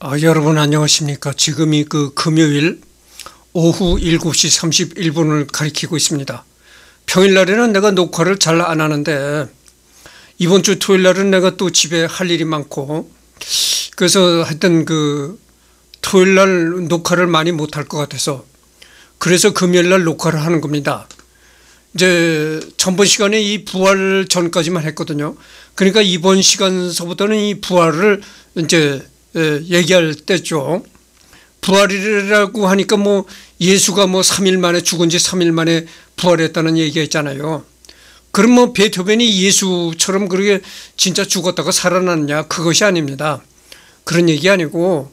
여러분 안녕하십니까. 지금이 금요일 오후 7시 31분을 가리키고 있습니다. 평일날에는 내가 녹화를 잘 안 하는데 이번 주 토요일날은 내가 또 집에 할 일이 많고 그래서 하여튼 토요일날 녹화를 많이 못할 것 같아서 그래서 금요일날 녹화를 하는 겁니다. 이제 전번 시간에 이 부활 전까지만 했거든요. 그러니까 이번 시간서부터는 이 부활을 이제 얘기할 때죠. 부활이라고 하니까 예수가 3일 만에 죽은 지 3일 만에 부활했다는 얘기가 있잖아요. 그럼 베토벤이 예수처럼 그렇게 진짜 죽었다가 살아났냐? 그것이 아닙니다. 그런 얘기 아니고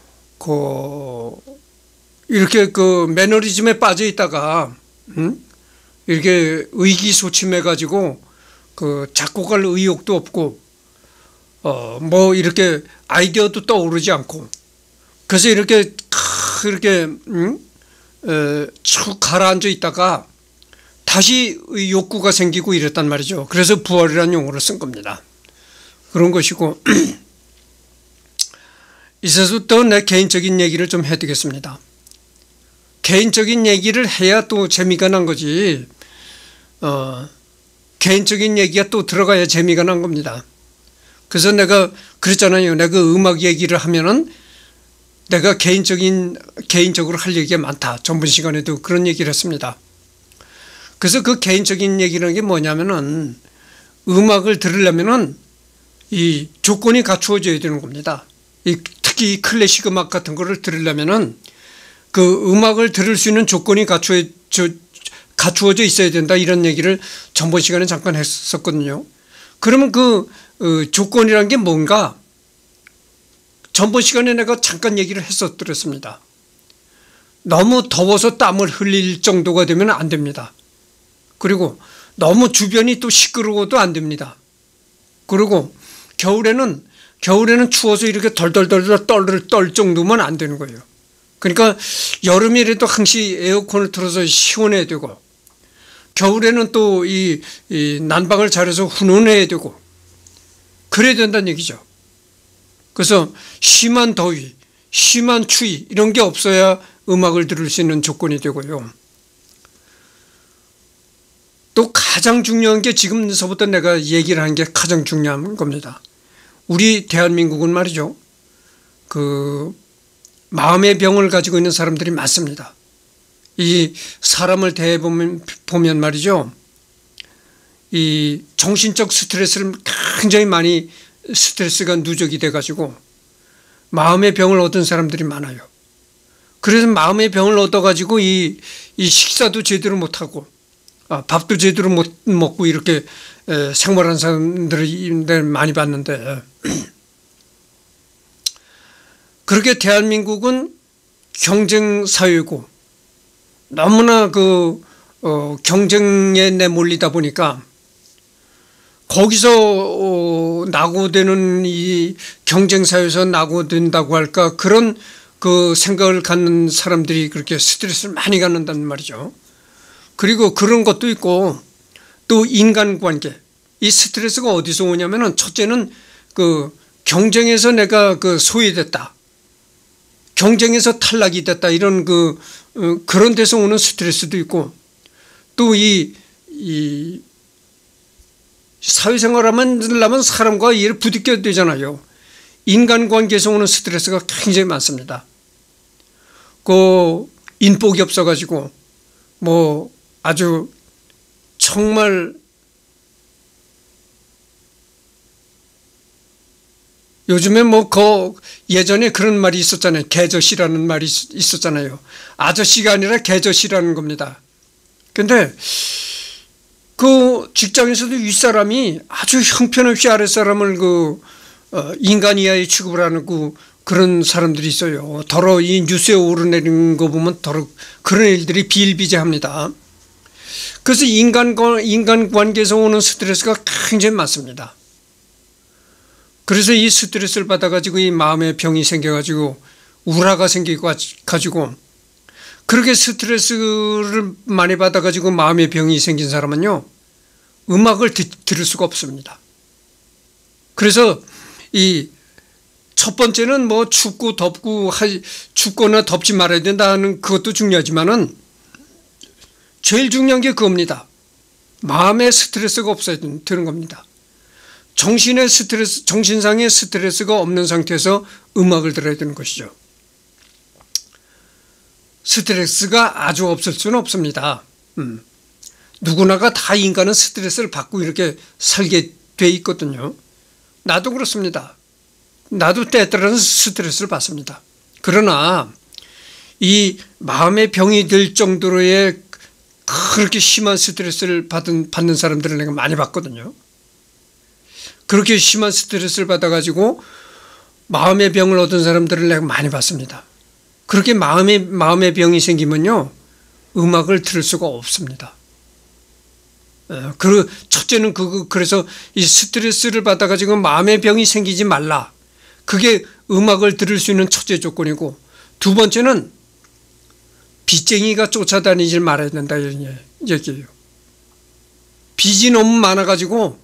이렇게 매너리즘에 빠져 있다가 이렇게 의기소침해 가지고 작곡할 의욕도 없고 이렇게 아이디어도 떠오르지 않고 그래서 이렇게 쭉 가라앉아 있다가 다시 욕구가 생기고 이랬단 말이죠. 그래서 부활이라는 용어를 쓴 겁니다. 그런 것이고 이제부터 내 개인적인 얘기를 좀 해드리겠습니다. 개인적인 얘기를 해야 또 재미가 난 거지. 개인적인 얘기가 또 들어가야 재미가 난 겁니다. 그래서 내가 그랬잖아요. 내가 음악 얘기를 하면은 내가 개인적으로 할 얘기가 많다. 전번 시간에도 그런 얘기를 했습니다. 그래서 그 개인적인 얘기라는 게 뭐냐면은 음악을 들으려면은 이 조건이 갖추어져야 되는 겁니다. 특히 클래식 음악 같은 거를 들으려면은 그 음악을 들을 수 있는 조건이 갖추어져 있어야 된다. 이런 얘기를 전번 시간에 잠깐 했었거든요. 그러면 조건이라는 게 뭔가 전번 시간에 내가 잠깐 얘기를 했었더랬습니다. 너무 더워서 땀을 흘릴 정도가 되면 안 됩니다. 그리고 너무 주변이 또 시끄러워도 안 됩니다. 그리고 겨울에는 추워서 이렇게 덜덜덜 떨 정도면 안 되는 거예요. 그러니까 여름이라도 항시 에어컨을 틀어서 시원해야 되고 겨울에는 또 이 난방을 잘해서 훈훈해야 되고 그래야 된다는 얘기죠. 그래서 심한 더위, 심한 추위 이런 게 없어야 음악을 들을 수 있는 조건이 되고요. 또 가장 중요한 게 지금서부터 내가 얘기를 하는 게 가장 중요한 겁니다. 우리 대한민국은 말이죠. 마음의 병을 가지고 있는 사람들이 많습니다. 이 사람을 대해보면 말이죠. 이 정신적 스트레스를 굉장히 많이 스트레스가 누적이 돼가지고 마음의 병을 얻은 사람들이 많아요. 그래서 마음의 병을 얻어가지고 이 식사도 제대로 못하고 밥도 제대로 못 먹고 이렇게 생활하는 사람들을 많이 봤는데 그렇게 대한민국은 경쟁사회고 너무나 경쟁에 내몰리다 보니까 거기서 낙오되는 이 경쟁사회에서 낙오된다고 할까 그런 생각을 갖는 사람들이 그렇게 스트레스를 많이 갖는다는 말이죠. 그리고 그런 것도 있고 또 인간관계 이 스트레스가 어디서 오냐면은 첫째는 경쟁에서 내가 소외됐다. 경쟁에서 탈락이 됐다. 이런 그런 데서 오는 스트레스도 있고 또 이 사회생활을 하려면 사람과 일을 부딪혀야 되잖아요. 인간관계에서 오는 스트레스가 굉장히 많습니다. 인복이 없어가지고 아주 정말 요즘에 예전에 그런 말이 있었잖아요. 개저씨라는 말이 있었잖아요. 아저씨가 아니라 개저씨라는 겁니다. 근데 직장에서도 윗사람이 아주 형편없이 아랫사람을 인간 이하의 취급을 하는 그런 사람들이 있어요. 더러 이 뉴스에 오르내리는 거 보면 더러 그런 일들이 비일비재합니다. 그래서 인간관계에서 오는 스트레스가 굉장히 많습니다. 그래서 이 스트레스를 받아가지고 이 마음의 병이 생겨가지고 우라가 생겨가지고 그렇게 스트레스를 많이 받아가지고 마음의 병이 생긴 사람은요 들을 수가 없습니다. 그래서 첫 번째는 뭐 춥고 덥고 춥거나 덥지 말아야 된다는 그것도 중요하지만은 제일 중요한 게 그겁니다. 마음의 스트레스가 없어야 되는 겁니다. 정신상의 스트레스가 없는 상태에서 음악을 들어야 되는 것이죠. 스트레스가 아주 없을 수는 없습니다. 누구나가 다 인간은 스트레스를 받고 이렇게 살게 돼 있거든요. 나도 그렇습니다. 나도 때에 따라서 스트레스를 받습니다. 그러나 이 마음의 병이 들 정도로의 그렇게 심한 스트레스를 받는 사람들을 내가 많이 봤거든요. 그렇게 심한 스트레스를 받아가지고 마음의 병을 얻은 사람들을 내가 많이 봤습니다. 그렇게 마음의 병이 생기면요, 음악을 들을 수가 없습니다. 첫째는 그래서 이 스트레스를 받아가지고 마음의 병이 생기지 말라. 그게 음악을 들을 수 있는 첫째 조건이고, 두 번째는 빚쟁이가 쫓아다니질 말아야 된다 이런 얘기예요. 빚이 너무 많아가지고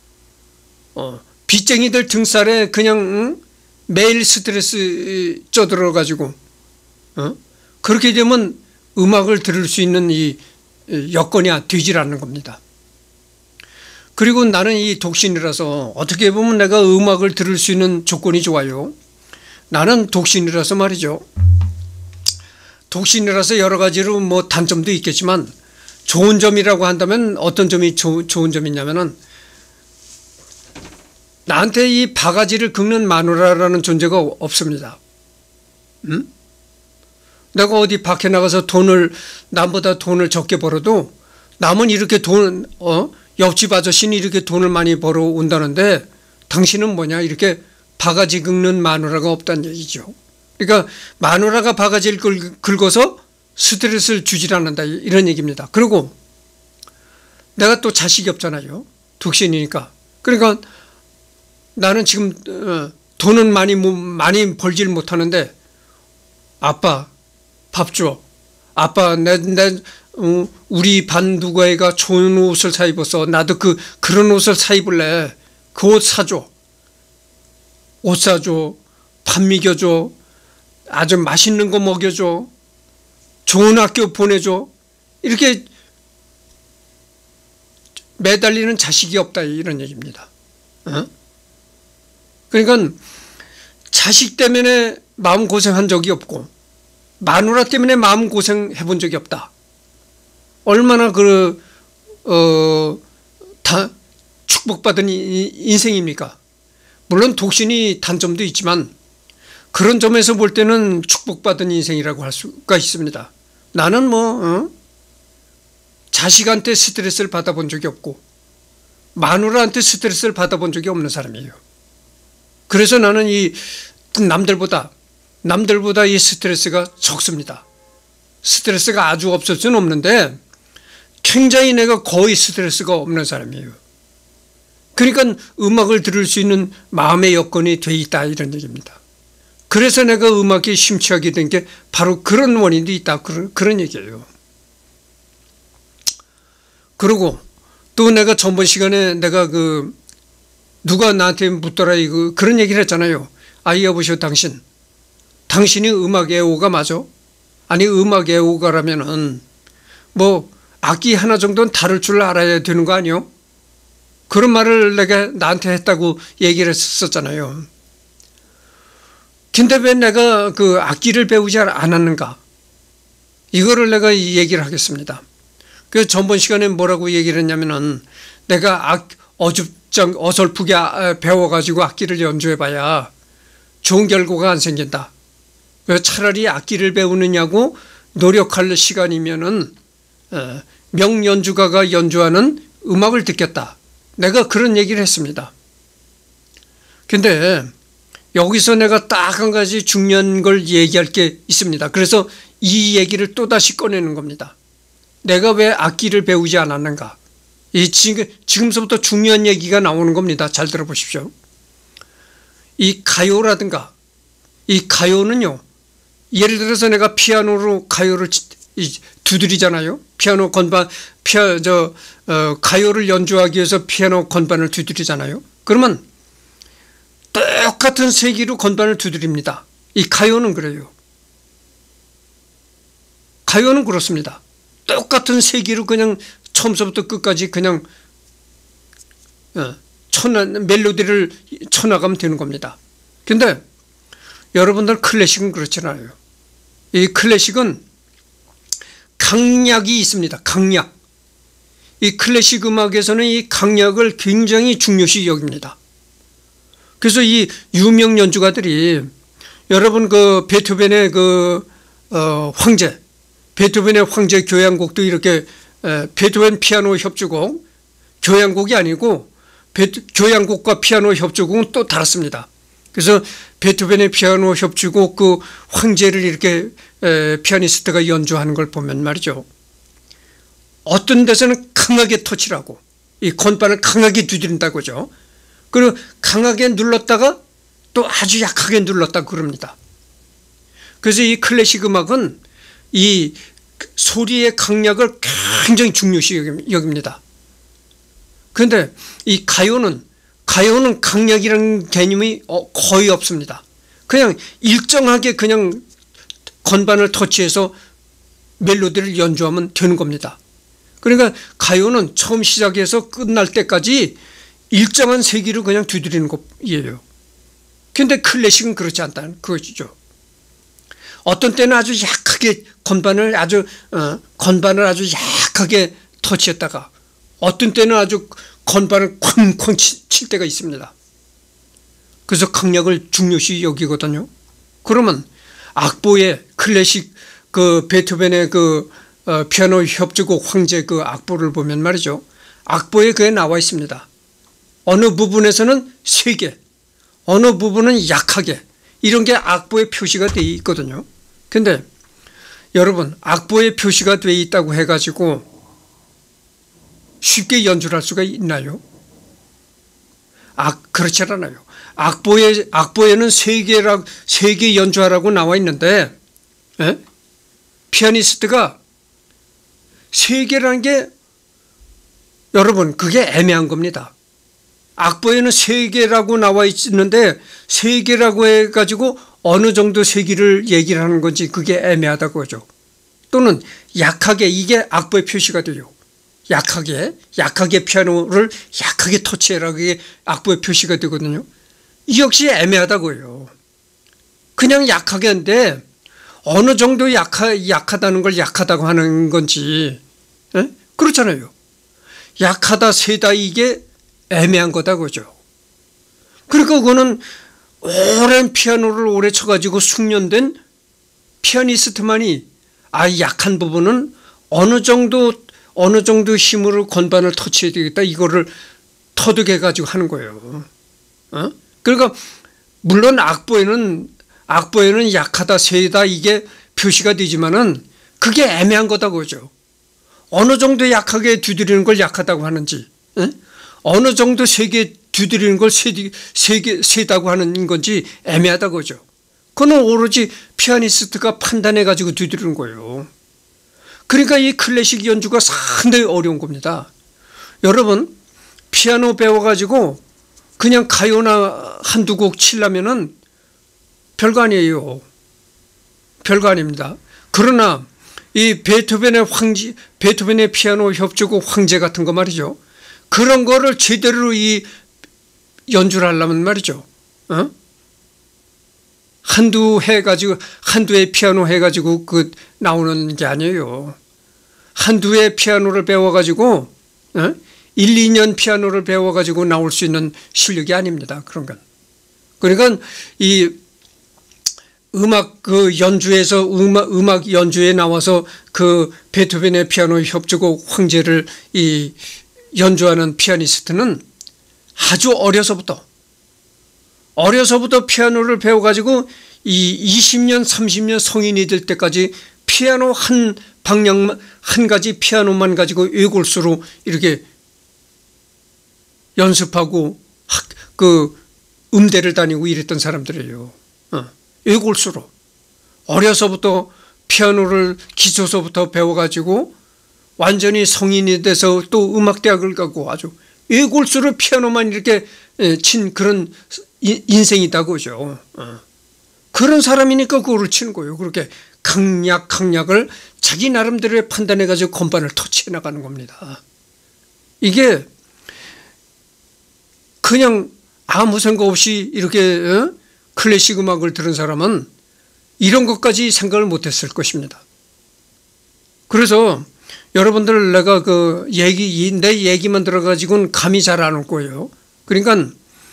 빚쟁이들 등살에 그냥 매일 스트레스 쪄들어가지고 그렇게 되면 음악을 들을 수 있는 이 여건이 되질 않는 겁니다. 그리고 나는 이 독신이라서 어떻게 보면 내가 음악을 들을 수 있는 조건이 좋아요. 나는 독신이라서 말이죠. 독신이라서 여러 가지로 뭐 단점도 있겠지만 좋은 점이라고 한다면 어떤 점이 좋은 점이 있냐면은 나한테 이 바가지를 긁는 마누라라는 존재가 없습니다. 내가 어디 밖에 나가서 남보다 돈을 적게 벌어도 남은 이렇게 옆집 아저씨는 이렇게 돈을 많이 벌어 온다는데 당신은 뭐냐, 이렇게 바가지 긁는 마누라가 없다는 얘기죠. 그러니까 마누라가 바가지를 긁어서 스트레스를 주질 않는다 이런 얘기입니다. 그리고 내가 또 자식이 없잖아요. 독신이니까. 그러니까 나는 지금 돈은 많이 벌질 못하는데 아빠 밥 줘. 아빠 우리 반 누구애가 좋은 옷을 사 입었어. 나도 그런 옷을 사 입을래. 그 옷 사줘. 옷 사줘. 밥 먹여줘. 아주 맛있는 거 먹여줘. 좋은 학교 보내줘. 이렇게 매달리는 자식이 없다 이런 얘기입니다. 그러니까 자식 때문에 마음고생한 적이 없고 마누라 때문에 마음고생 해본 적이 없다. 얼마나 축복받은 인생입니까? 물론 독신이 단점도 있지만 그런 점에서 볼 때는 축복받은 인생이라고 할 수가 있습니다. 나는 자식한테 스트레스를 받아본 적이 없고 마누라한테 스트레스를 받아본 적이 없는 사람이에요. 그래서 나는 이 남들보다 이 스트레스가 적습니다. 스트레스가 아주 없을 수는 없는데 굉장히 내가 거의 스트레스가 없는 사람이에요. 그러니까 음악을 들을 수 있는 마음의 여건이 돼 있다 이런 얘기입니다. 그래서 내가 음악에 심취하게 된 게 바로 그런 원인도 있다 그런 얘기예요. 그리고 또 내가 전번 시간에 내가 누가 나한테 묻더라 그런 얘기를 했잖아요. 여보시오 당신이 음악 애호가 맞아? 아니 음악 애호가라면은 뭐 악기 하나 정도는 다룰 줄 알아야 되는 거 아니요? 그런 말을 내가 나한테 했다고 얘기를 했었잖아요. 근데 왜 내가 악기를 배우지 않았는가? 이거를 내가 얘기를 하겠습니다. 그 전번 시간에 뭐라고 얘기를 했냐면은 내가 어설프게 배워가지고 악기를 연주해봐야 좋은 결과가 안 생긴다. 차라리 악기를 배우느냐고 노력할 시간이면은 명연주가가 연주하는 음악을 듣겠다. 내가 그런 얘기를 했습니다. 근데 여기서 내가 딱 한 가지 중요한 걸 얘기할 게 있습니다. 그래서 이 얘기를 또다시 꺼내는 겁니다. 내가 왜 악기를 배우지 않았는가? 지금서부터 중요한 얘기가 나오는 겁니다. 잘 들어보십시오. 이 가요라든가 이 가요는요, 예를 들어서 내가 피아노로 가요를 두드리잖아요. 피아노 건반 가요를 연주하기 위해서 피아노 건반을 두드리잖아요. 그러면 똑같은 세기로 건반을 두드립니다. 이 가요는 그래요. 가요는 그렇습니다. 똑같은 세기로 그냥 처음부터 끝까지 그냥 멜로디를 쳐나가면 되는 겁니다. 근데 여러분들 클래식은 그렇지 않아요. 이 클래식은 강약이 있습니다. 강약. 이 클래식 음악에서는 이 강약을 굉장히 중요시 여깁니다. 그래서 이 유명 연주가들이 여러분 그 베토벤의 황제, 베토벤의 황제 교향곡도 이렇게 베토벤 피아노 협주곡, 교향곡이 아니고 교향곡과 피아노 협주곡은 또 다릅니다. 그래서 베토벤의 피아노 협주곡 그 황제를 이렇게 피아니스트가 연주하는 걸 보면 말이죠. 어떤 데서는 강하게 터치를 하고 이 건반을 강하게 두드린다고 하죠. 그리고 강하게 눌렀다가 또 아주 약하게 눌렀다 그럽니다. 그래서 이 클래식 음악은 이 소리의 강약을 굉장히 중요시 여깁니다. 그런데 이 가요는 강약이라는 개념이 거의 없습니다. 그냥 일정하게 그냥 건반을 터치해서 멜로디를 연주하면 되는 겁니다. 그러니까 가요는 처음 시작해서 끝날 때까지 일정한 세기로 그냥 두드리는 것이에요. 그런데 클래식은 그렇지 않다는 그것이죠. 어떤 때는 아주 약하게 건반을 아주 약하게 터치했다가 어떤 때는 아주 건반을 쾅쾅 칠 때가 있습니다. 그래서 강약을 중요시 여기거든요. 그러면 악보에 클래식 그 베토벤의 피아노 협주곡 황제 그 악보를 보면 말이죠. 악보에 그게 나와 있습니다. 어느 부분에서는 세게, 어느 부분은 약하게 이런 게 악보에 표시가 되어 있거든요. 근데 여러분 악보에 표시가 되어 있다고 해가지고 쉽게 연주를 할 수가 있나요? 그렇지 않아요. 악보에는 세게 연주하라고 나와 있는데 피아니스트가 세게라는 게 여러분 그게 애매한 겁니다. 악보에는 세게라고 나와 있는데 세게라고 해가지고 어느 정도 세기를 얘기를 하는 건지 그게 애매하다고 하죠. 또는 약하게 이게 악보에 표시가 돼요. 약하게 피아노를 약하게 터치해라 그게 악보에 표시가 되거든요. 이 역시 애매하다고 해요. 그냥 약하게 하는데 어느 정도 약하다는 걸 약하다고 하는 건지 그렇잖아요. 약하다 세다 이게 애매한 거다 그죠. 그러니까 그거는 오랜 피아노를 오래 쳐가지고 숙련된 피아니스트만이 약한 부분은 어느 정도 힘으로 건반을 터치해야 되겠다 이거를 터득해 가지고 하는 거예요. 그러니까 물론 악보에는 약하다 세다 이게 표시가 되지만은 그게 애매한 거다 그죠. 어느 정도 약하게 두드리는 걸 약하다고 하는지 어느 정도 세게 두드리는 걸 세다고 하는 건지 애매하다고 하죠. 그건 오로지 피아니스트가 판단해 가지고 두드리는 거예요. 그러니까 이 클래식 연주가 상당히 어려운 겁니다. 여러분 피아노 배워가지고 그냥 가요나 한두 곡 치려면은 별거 아니에요. 별거 아닙니다. 그러나 이 베토벤의 피아노 협주곡 황제 같은 거 말이죠. 그런 거를 제대로 이 연주를 하려면 말이죠. 한두 해 피아노 해가지고 나오는 게 아니에요. 한두 해 피아노를 배워가지고 1, 2년 피아노를 배워가지고 나올 수 있는 실력이 아닙니다. 그런 건. 그러니까 이 음악 연주에 나와서 그 베토벤의 피아노 협주곡 황제를 이 연주하는 피아니스트는 아주 어려서부터 피아노를 배워가지고 이 20년, 30년 성인이 될 때까지 피아노 한 가지 피아노만 가지고 외골수로 이렇게 연습하고 음대를 다니고 이랬던 사람들이에요. 외골수로. 어려서부터 피아노를 기초서부터 배워가지고 완전히 성인이 돼서 또 음악대학을 가고 아주 외골수로 피아노만 이렇게 친 그런 인생이다고죠. 그런 사람이니까 그거를 치는 거예요. 그렇게 강약을 자기 나름대로의 판단해가지고 건반을 터치해 나가는 겁니다. 이게 그냥 아무 생각 없이 이렇게 클래식 음악을 들은 사람은 이런 것까지 생각을 못했을 것입니다. 그래서 여러분들 내가 내 얘기만 들어가지고는 감이 잘 안 올 거예요. 그러니까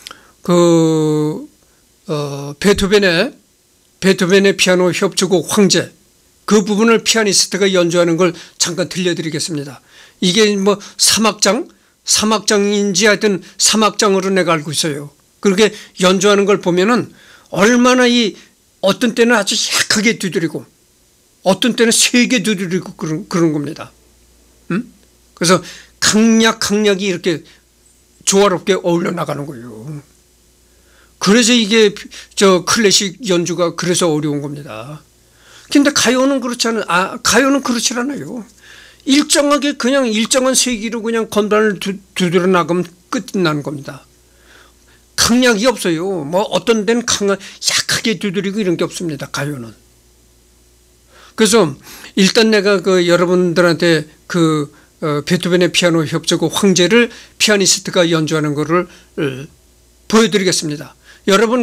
베토벤의 피아노 협주곡 황제 그 부분을 피아니스트가 연주하는 걸 잠깐 들려드리겠습니다. 이게 뭐 3악장인지 하여튼 3악장으로 내가 알고 있어요. 그렇게 연주하는 걸 보면은 얼마나 어떤 때는 아주 약하게 두드리고 어떤 때는 세게 두드리고 그런 겁니다. 그래서 강약이 이렇게 조화롭게 어울려 나가는 거예요. 그래서 이게 클래식 연주가 그래서 어려운 겁니다. 근데 가요는 가요는 그렇지 않아요. 일정하게 그냥 일정한 세기로 그냥 건반을 두드려 나가면 끝나는 겁니다. 강약이 없어요. 뭐 어떤 데는 약하게 두드리고 이런 게 없습니다. 가요는. 그래서 일단 내가 여러분들한테 베토벤의 피아노 협주곡 황제를 피아니스트가 연주하는 거를 보여드리겠습니다. 여러분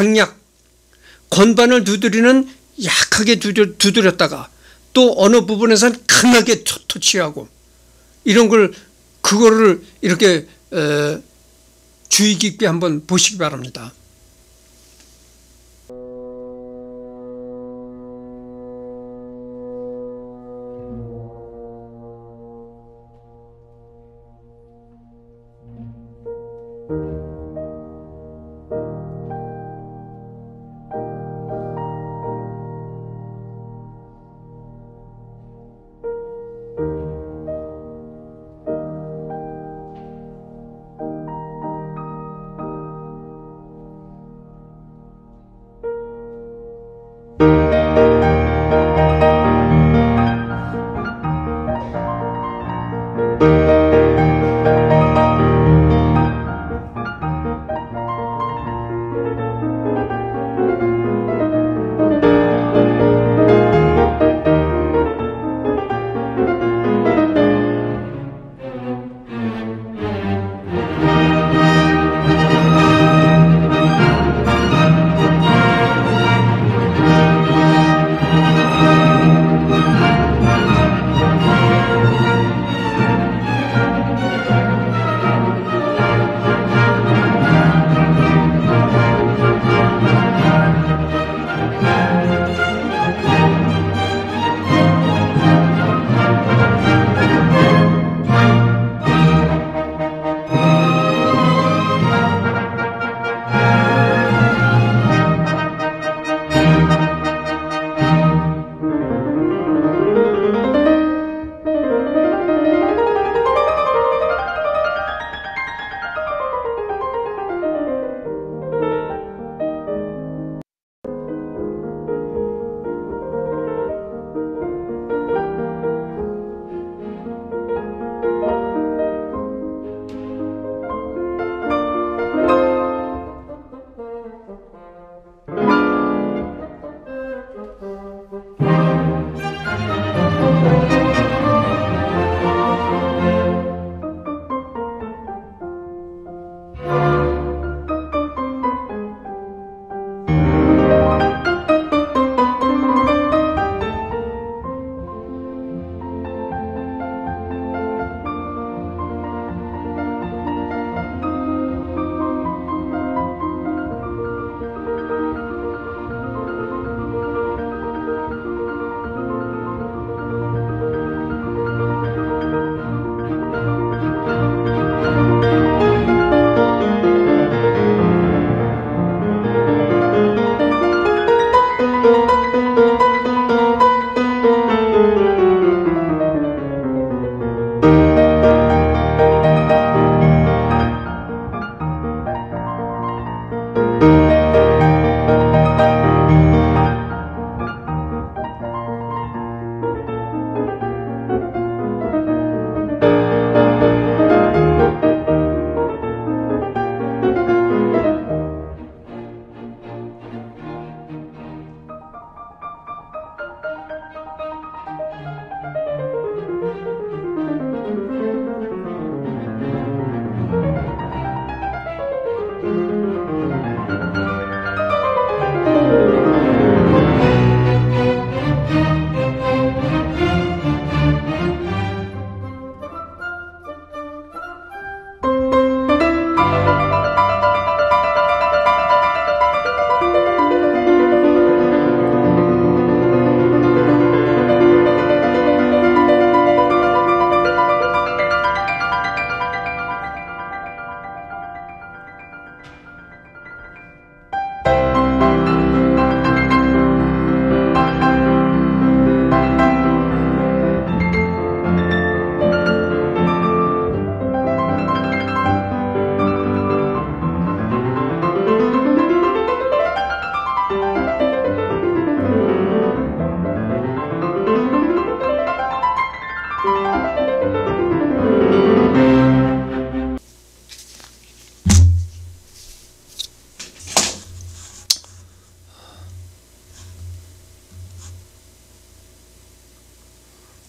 건반을 두드리는 약하게 두드렸다가 또 어느 부분에서는 강하게 터치하고 이런 그거를 이렇게 주의 깊게 한번 보시기 바랍니다.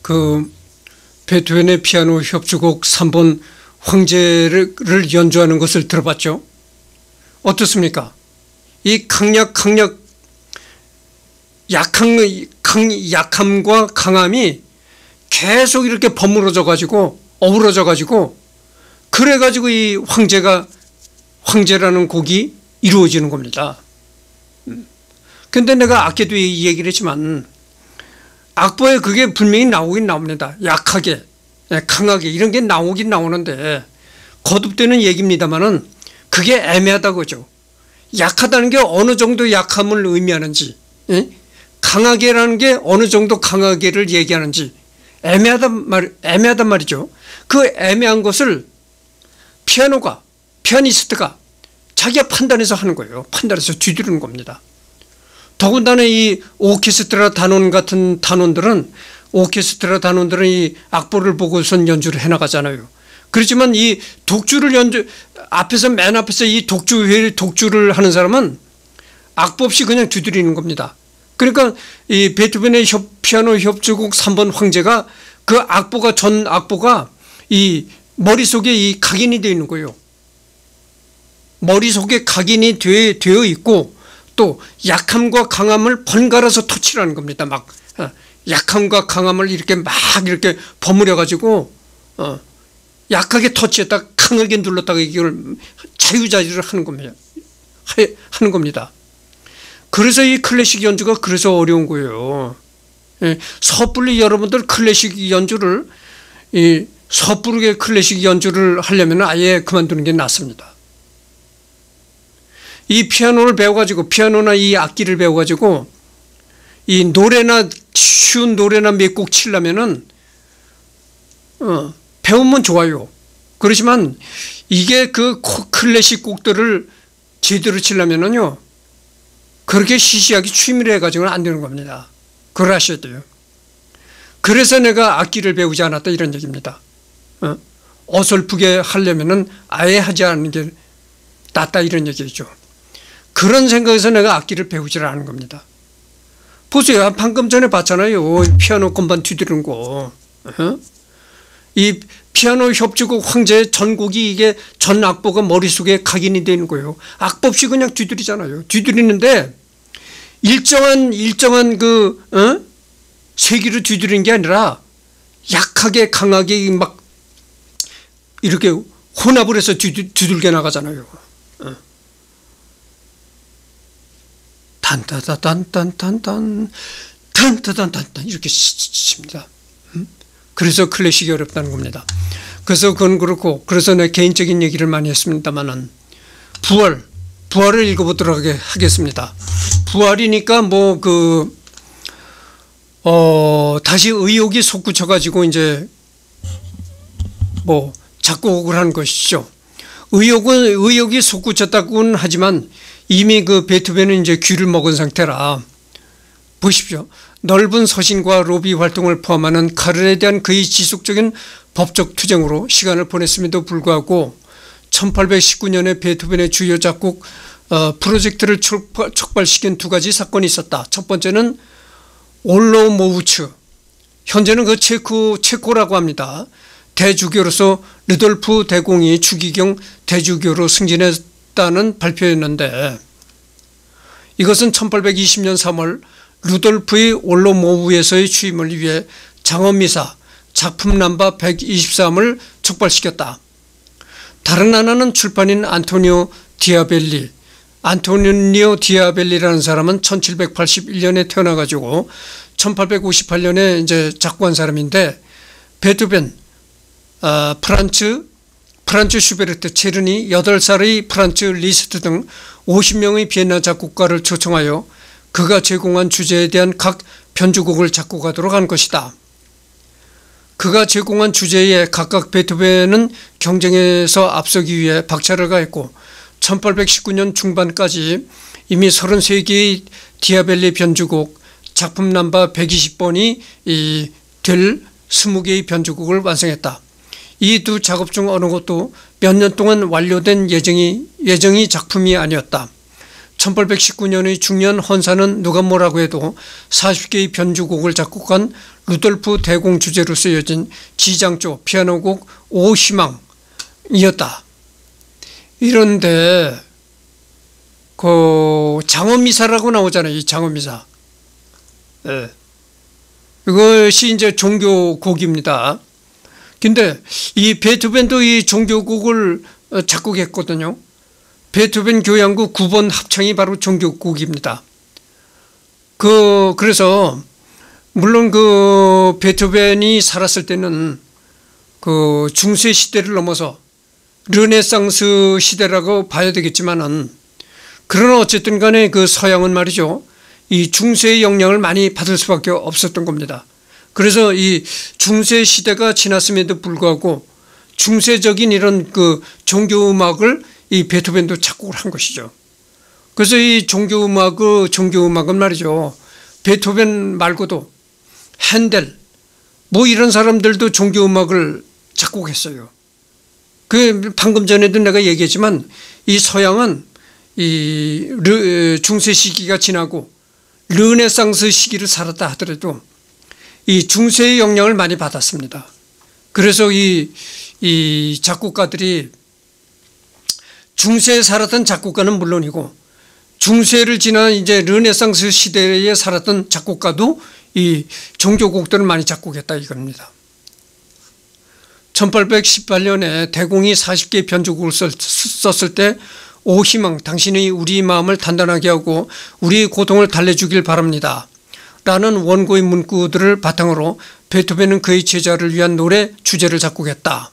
그 베토벤의 피아노 협주곡 3번 황제를 연주하는 것을 들어봤죠? 어떻습니까? 이 약함과 강함이 계속 이렇게 버무러져 가지고 어우러져 가지고 그래 가지고 이 황제라는 곡이 이루어지는 겁니다. 근데 내가 아까도 이 얘기를 했지만 악보에 그게 분명히 나오긴 나옵니다. 약하게, 강하게 이런 게 나오긴 나오는데 거듭되는 얘기입니다만은 그게 애매하다고죠. 약하다는 게 어느 정도 약함을 의미하는지, 강하게라는 게 어느 정도 강하게를 얘기하는지 애매하단 말이죠. 그 애매한 것을 피아니스트가 자기가 판단해서 하는 거예요. 판단해서 뒤두르는 겁니다. 더군다나 이 오케스트라 단원 같은 단원들은 이 악보를 보고선 연주를 해나가잖아요. 그렇지만 이 맨 앞에서 이 독주를 하는 사람은 악보 없이 그냥 뒤두르는 겁니다. 그러니까 이 베토벤의 피아노 협주곡 3번 황제가 그 전 악보가 이 머릿속에 이 각인이 되어 있는 거예요. 머릿속에 각인이 되어 있고 또 약함과 강함을 번갈아서 터치라는 겁니다. 막 약함과 강함을 이렇게 버무려 가지고 약하게 터치했다가 강하게 눌렀다가 이걸 자유자재로 하는 겁니다. 그래서 이 클래식 연주가 그래서 어려운 거예요. 섣불리 여러분들 클래식 연주를 섣부르게 클래식 연주를 하려면 아예 그만두는 게 낫습니다. 이 피아노나 이 악기를 배워가지고 이 쉬운 노래나 몇 곡 치려면은 배우면 좋아요. 그렇지만 이게 그 클래식 곡들을 제대로 치려면은요 그렇게 시시하게 취미를 해가지고는 안 되는 겁니다. 그걸 아셔야 돼요. 그래서 내가 악기를 배우지 않았다 이런 얘기입니다. 어설프게 하려면은 아예 하지 않는 게 낫다 이런 얘기죠. 그런 생각에서 내가 악기를 배우지를 않은 겁니다. 보세요. 방금 전에 봤잖아요. 피아노 건반 뒤드는 거. 이 피아노 협주곡 황제의 전곡이 이게 전 악보가 머릿속에 각인이 되는 거예요. 악보 없이 그냥 뒤들이잖아요. 뒤들이는데 일정한 세기로 뒤들이는 게 아니라 약하게 강하게 막 이렇게 혼합을 해서 뒤들게 나가잖아요. 단타다단단단단 단타단단단 이렇게 칩니다. 그래서 클래식이 어렵다는 겁니다. 그래서 그건 그렇고 그래서 내 개인적인 얘기를 많이 했습니다만은 부활을 읽어보도록 하겠습니다. 부활이니까 다시 의욕이 솟구쳐가지고 이제 작곡을 한 것이죠. 의욕이 솟구쳤다고는 하지만 이미 그 베토벤은 이제 귀를 먹은 상태라 보십시오. 넓은 서신과 로비 활동을 포함하는 카를에 대한 그의 지속적인 법적 투쟁으로 시간을 보냈음에도 불구하고 1819년에 베토벤의 주요 작곡 프로젝트를 촉발시킨 두 가지 사건이 있었다. 첫 번째는 올로모우츠, 현재는 그 체코라고 합니다. 대주교로서 르돌프 대공이 추기경 대주교로 승진했다는 발표였는데 이것은 1820년 3월 루돌프의 올로모우에서의 취임을 위해 장엄미사 작품 넘버 123을 촉발시켰다. 다른 하나는 출판인 안토니오 디아벨리라는 사람은 1781년에 태어나가지고 1858년에 이제 작곡한 사람인데 베토벤, 프란츠 슈베르트, 체르니, 8살의 프란츠 리스트 등 50명의 비엔나 작곡가를 초청하여 그가 제공한 주제에 대한 각 변주곡을 작곡하도록 한 것이다. 그가 제공한 주제에 각각 베토벤은 경쟁에서 앞서기 위해 박차를 가했고 1819년 중반까지 이미 33개의 디아벨리 변주곡 작품 넘버 120번이 될 20개의 변주곡을 완성했다. 이 두 작업 중 어느 것도 몇 년 동안 완료된 예정이 작품이 아니었다. 1819년의 중년 헌사는 누가 뭐라고 해도 40개의 변주곡을 작곡한 루돌프 대공 주제로 쓰여진 지장조 피아노곡 오희망이었다. 이런데 그 장엄미사라고 나오잖아요. 이 장엄미사. 네. 이것이 이제 종교곡입니다. 근데 이 베토벤도 이 종교곡을 작곡했거든요. 베토벤 교향곡 9번 합창이 바로 종교곡입니다. 그래서 물론 그 베토벤이 살았을 때는 그 중세 시대를 넘어서 르네상스 시대라고 봐야 되겠지만은, 그러나 어쨌든 간에 그 서양은 말이죠, 이 중세의 영향을 많이 받을 수밖에 없었던 겁니다. 그래서 이 중세 시대가 지났음에도 불구하고 중세적인 이런 그 종교 음악을 이 베토벤도 작곡을 한 것이죠. 그래서 이 종교 음악은 말이죠, 베토벤 말고도 핸델 뭐 이런 사람들도 종교 음악을 작곡했어요. 그 방금 전에도 내가 얘기했지만 이 서양은 이 중세 시기가 지나고 르네상스 시기를 살았다 하더라도 이 중세의 영향을 많이 받았습니다. 그래서 이 작곡가들이 중세에 살았던 작곡가는 물론이고 중세를 지난 이제 르네상스 시대에 살았던 작곡가도 이 종교곡들을 많이 작곡했다 이겁니다. 1818년에 대공이 40개 변주곡을 썼을 때 오희망, 당신이 우리 마음을 단단하게 하고 우리의 고통을 달래주길 바랍니다 라는 원고의 문구들을 바탕으로 베토벤은 그의 제자를 위한 노래 주제를 작곡했다.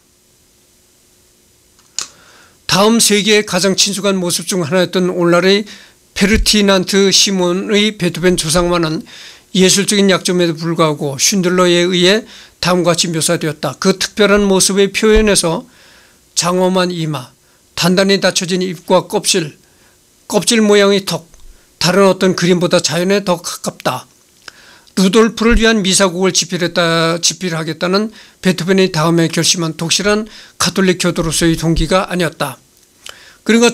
다음 세계의 가장 친숙한 모습 중 하나였던 오늘날의 페르디난트 시몬의 베토벤 조상화는 예술적인 약점에도 불구하고 쉰들러에 의해 다음과 같이 묘사되었다. 그 특별한 모습의 표현에서 장엄한 이마, 단단히 닫혀진 입과 껍질 모양의 턱, 다른 어떤 그림보다 자연에 더 가깝다. 루돌프를 위한 미사곡을 집필하겠다는 베토벤의 다음에 결심한 독실한 가톨릭 교도로서의 동기가 아니었다. 그러니까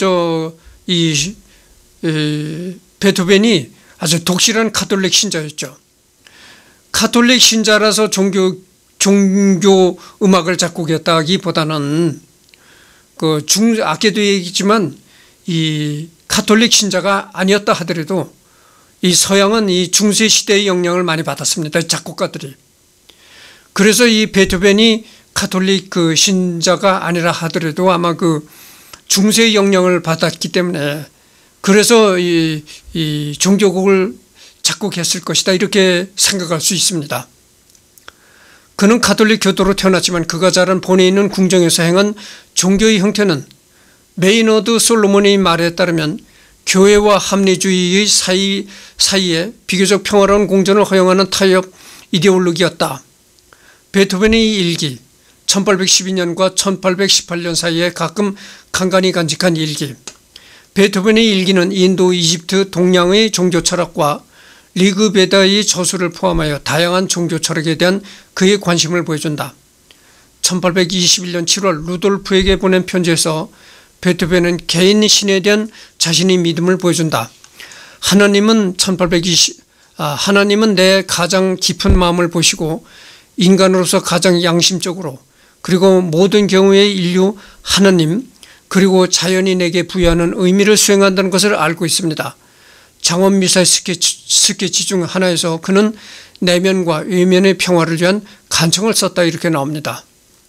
베토벤이 아주 독실한 가톨릭 신자였죠. 가톨릭 신자라서 종교 음악을 작곡했다기보다는 아까도 얘기했지만 이 가톨릭 신자가 아니었다 하더라도 이 서양은 이 중세 시대의 영향을 많이 받았습니다. 작곡가들이. 그래서 이 베토벤이 가톨릭 그 신자가 아니라 하더라도 아마 그 중세의 영향을 받았기 때문에 그래서 이 종교곡을 작곡했을 것이다 이렇게 생각할 수 있습니다. 그는 가톨릭 교도로 태어났지만 그가 자란 본에 있는 궁정에서 행한 종교의 형태는 메이너드 솔로몬의 말에 따르면 교회와 합리주의의 사이에 비교적 평화로운 공존을 허용하는 타협 이데올로기였다. 베토벤의 일기 1812년과 1818년 사이에 가끔 간간히 간직한 일기. 베토벤의 일기는 인도, 이집트, 동양의 종교 철학과 리그베다의 저술을 포함하여 다양한 종교 철학에 대한 그의 관심을 보여준다. 1821년 7월 루돌프에게 보낸 편지에서 베토벤은 개인 신에 대한 자신의 믿음을 보여준다. 하나님은 내 가장 깊은 마음을 보시고 인간으로서 가장 양심적으로 그리고 모든 경우의 인류 하나님 그리고 자연이 내게 부여하는 의미를 수행한다는 것을 알고 있습니다. 장엄미사의 스케치 중 하나에서 그는 내면과 외면의 평화를 위한 간청을 썼다 이렇게 나옵니다.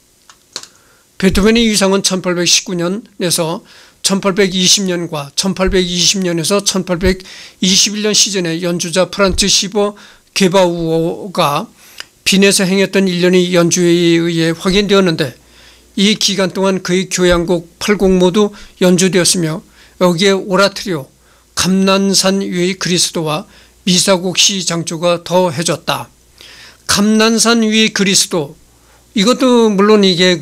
베토벤의 위상은 1819년에서 1820년과 1820년에서 1821년 시즌에 연주자 프란츠 시버 게바우어가 빈에서 행했던 일련의 연주에 의해 확인되었는데 이 기간 동안 그의 교향곡 8곡 모두 연주되었으며 여기에 오라트리오, 감난산 위의 그리스도와 미사곡 시장조가 더해졌다. 감난산 위의 그리스도 이것도 물론 이게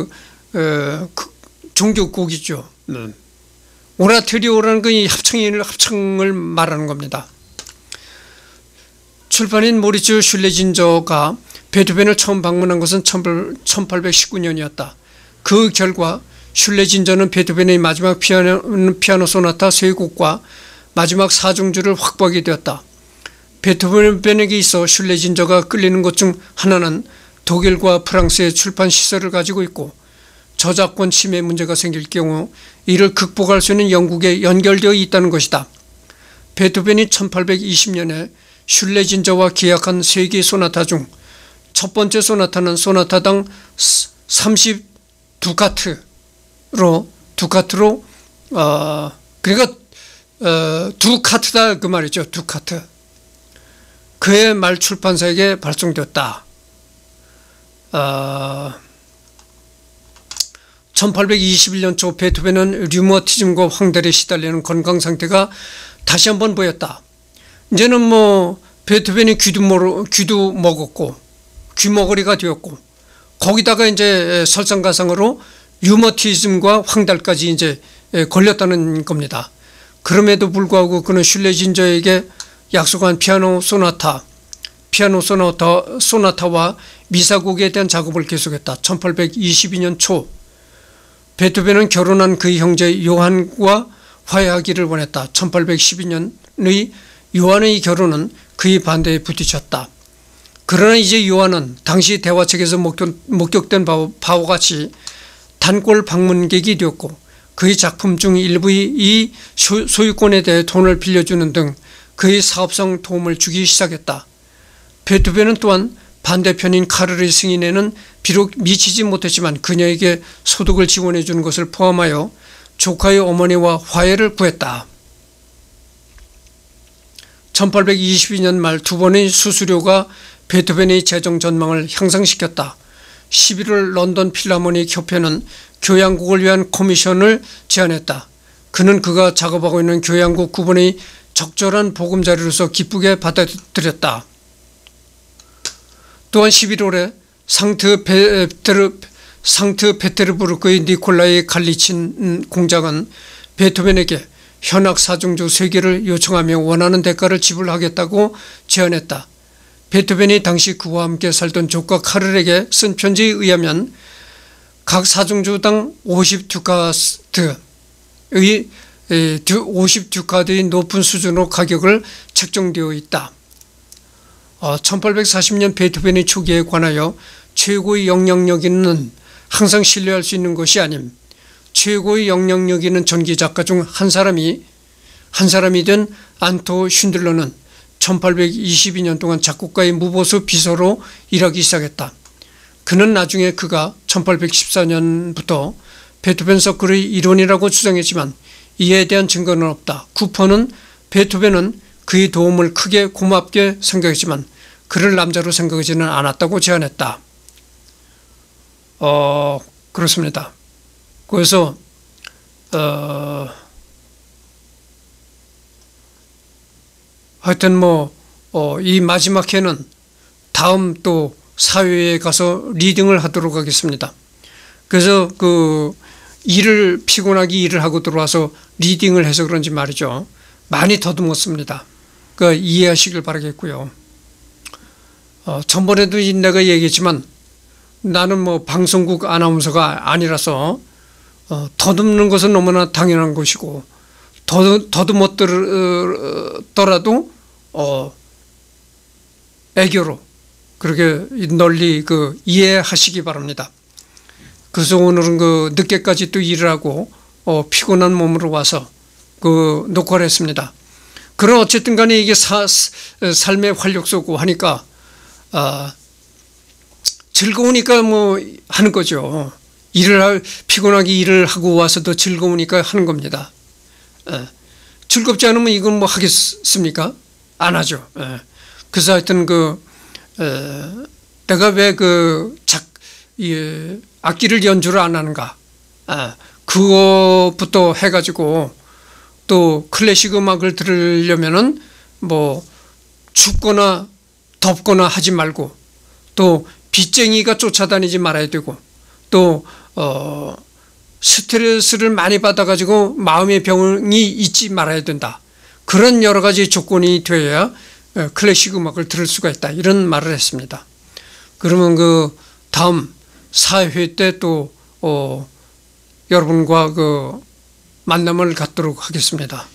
종교곡이죠. 오라트리오라는 그 합창을 말하는 겁니다. 출판인 모리츠 슐레진저가 베토벤을 처음 방문한 것은 1819년이었다. 그 결과 슐레 진저는 베토벤의 마지막 피아노 소나타 3곡과 마지막 4중주를 확보하게 되었다. 베토벤에게 있어 슐레 진저가 끌리는 것 중 하나는 독일과 프랑스의 출판 시설을 가지고 있고 저작권 침해 문제가 생길 경우 이를 극복할 수 있는 영국에 연결되어 있다는 것이다. 베토벤이 1820년에 슐레 진저와 계약한 3개 소나타 중 첫 번째 소나타는 소나타당 32카트로 그러니까 두 카트다 그 말이죠. 두 카트. 그해 말 출판사에게 발송되었다. 1821년 초 베토벤은 류머티즘과 황달에 시달리는 건강 상태가 다시 한번 보였다. 이제는 뭐 베토벤이 귀도 먹었고 귀머거리가 되었고 거기다가 이제 설상가상으로 류머티즘과 황달까지 이제 걸렸다는 겁니다. 그럼에도 불구하고 그는 슐레 진저에게 약속한 피아노 소나타와 미사곡에 대한 작업을 계속했다. 1822년 초 베토벤은 결혼한 그의 형제 요한과 화해하기를 원했다. 1812년의 요한의 결혼은 그의 반대에 부딪혔다. 그러나 이제 요한은 당시 대화책에서 목격된 바와 같이 단골 방문객이 되었고 그의 작품 중 일부의 이 소유권에 대해 돈을 빌려주는 등 그의 사업상 도움을 주기 시작했다. 베토벤은 또한 반대편인 카를의 승인에는 비록 미치지 못했지만 그녀에게 소득을 지원해 주는 것을 포함하여 조카의 어머니와 화해를 구했다. 1822년 말 두 번의 수수료가 베토벤의 재정 전망을 향상시켰다. 11월 런던 필하모닉 협회는 교향곡을 위한 코미션을 제안했다. 그는 그가 작업하고 있는 교향곡 9번의 적절한 보금자리로서 기쁘게 받아들였다. 또한 11월에 상트페테르부르크의 니콜라이 갈리친 공장은 베토벤에게 현악 4중주 3개를 요청하며 원하는 대가를 지불하겠다고 제안했다. 베토벤이 당시 그와 함께 살던 조카 카를에게 쓴 편지에 의하면 각 4중주당 50듀카드의 높은 수준으로 가격을 책정되어 있다. 1840년 베토벤의 초기에 관하여 최고의 영향력 있는 항상 신뢰할 수 있는 것이 아님 최고의 영향력 있는 전기작가 중 한 사람이 된 안토 쉰들러는 1822년 동안 작곡가의 무보수 비서로 일하기 시작했다. 그는 나중에 그가 1814년부터 베토벤 서클의 일원이라고 주장했지만 이에 대한 증거는 없다. 쿠퍼는 베토벤은 그의 도움을 크게 고맙게 생각했지만 그를 남자로 생각하지는 않았다고 제안했다. 그렇습니다. 그래서 하여튼 이 마지막 회는 다음 또 사회에 가서 리딩을 하도록 하겠습니다. 그래서 피곤하게 일을 하고 들어와서 리딩을 해서 그런지 말이죠. 많이 더듬었습니다. 이해하시길 바라겠고요. 전번에도 내가 얘기했지만 나는 방송국 아나운서가 아니라서 더듬는 것은 너무나 당연한 것이고 더듬었더라도 애교로 그렇게 널리 이해하시기 바랍니다. 그래서 오늘은 늦게까지 또 일을 하고 피곤한 몸으로 와서 녹화를 했습니다. 그럼 어쨌든 간에 이게 삶의 활력소고 하니까 즐거우니까 하는 거죠. 피곤하게 일을 하고 와서도 즐거우니까 하는 겁니다. 즐겁지 않으면 이건 하겠습니까? 안 하죠. 그래서 하여튼 내가 왜 악기를 연주를 안 하는가? 그것부터 해가지고 또 클래식 음악을 들으려면은 춥거나 덥거나 하지 말고 또 빚쟁이가 쫓아다니지 말아야 되고 또 스트레스를 많이 받아가지고 마음의 병이 있지 말아야 된다. 그런 여러 가지 조건이 되어야 클래식 음악을 들을 수가 있다. 이런 말을 했습니다. 그러면 다음 4회 때 또 여러분과 그 만남을 갖도록 하겠습니다.